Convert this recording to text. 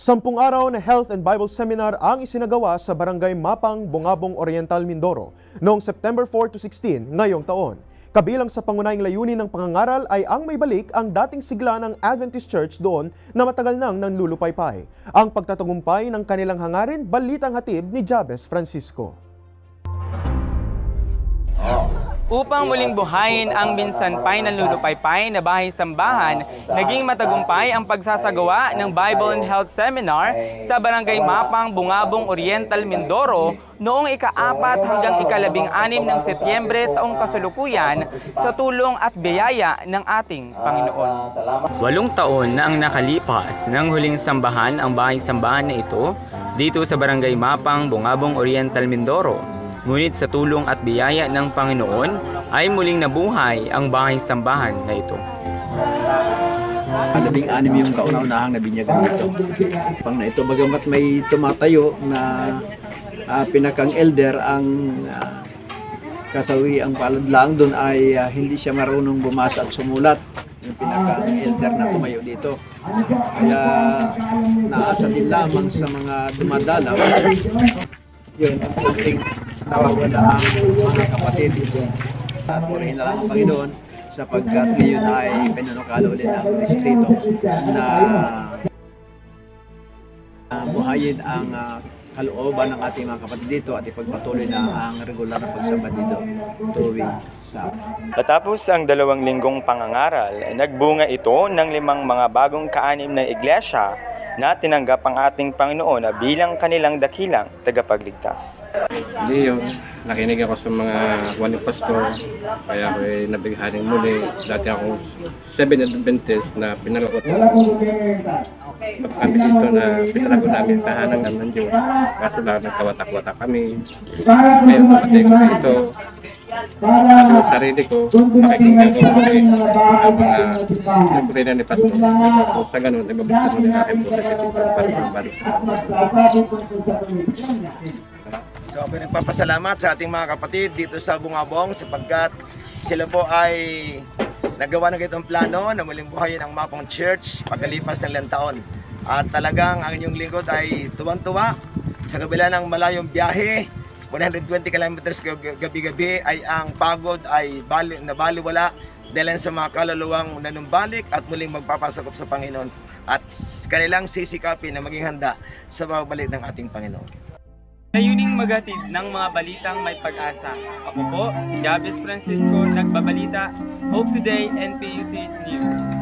10 araw na Health and Bible Seminar ang isinagawa sa Barangay Mapang, Bungabong Oriental, Mindoro noong September 4 to 16 ngayong taon. Kabilang sa pangunahing layunin ng pangangaral ay ang may balik ang dating sigla ng Adventist Church doon na matagal nang nanlulupaypay. Ang pagtatagumpay ng kanilang hangarin, balitang hatid ni Jabez Francisco. Upang muling buhayin ang minsan pa'y nanlulupaypay na bahay-sambahan, naging matagumpay ang pagsasagawa ng Bible and Health Seminar sa Barangay Mapang, Bungabong Oriental, Mindoro noong ika-4 hanggang ika-16 ng Setyembre taong kasalukuyan sa tulong at biyaya ng ating Panginoon. 8 taon na ang nakalipas nang huling sambahan ang bahay-sambahan na ito dito sa Barangay Mapang, Bungabong Oriental, Mindoro. Ngunit sa tulong at biyaya ng Panginoon ay muling nabuhay ang bahay-sambahan na ito. 16 yung kauna-unahang nabinyagan nito. Pang na ito, bagamat may tumatayo na pinakang elder, ang kasawi ang paladlang doon ay hindi siya marunong bumasa at sumulat. Yung pinakang elder na tumayo dito. Kaya naasa din lamang sa mga dumadalaw. Yun, ang kunting nawawala ang mga kapatid. Purihin na lang ang Panginoon sapagkat ngayon ay pinanukala ulit ang distrito na buhayin ang kalooban ng ating mga kapatid dito at ipagpatuloy na ang regular na pagsamba dito tuwing Sabado. Matapos ang 2 linggong pangangaral, nagbunga ito ng 5 mga bagong kaanim na iglesia na tinanggap ang ating Panginoon bilang kanilang dakilang tagapagligtas. Hindi yung nakinig ako sa mga wani pastor, kaya ako nabighaning muli. Dati akong 7 Adventist na pinalagot. Kami dito na pinalagot namin tahanan ng Diyos. Kaso lang nagkawatak-watak kami. Kaya tumatay ko dito. Ano yung sarili ko, pakikinggan ko muli ang mga nagpurinan ni Pastor. So sa ganun, ibabalik mo din aking puso sa balik. So pinagpapasalamat sa ating mga kapatid dito sa Bungabong sapagkat sila po ay nagawa ng itong plano na muling buhayin ang Mapang Church pagkalipas ng ilang taon. At talagang ang inyong lingkod ay tuwang-tuwa sa kabila ng malayong biyahe. 120 kilometers gabi-gabi ay ang pagod ay nabaliwala dahil sa mga kaluluwang nanumbalik at muling magpapasakop sa Panginoon at kanilang sisikapin na maging handa sa pagbalik ng ating Panginoon. Layuning maghatid ng mga balitang may pag-asa. Ako po, si Jabez Francisco, nagbabalita, Hope Today, NPUC News.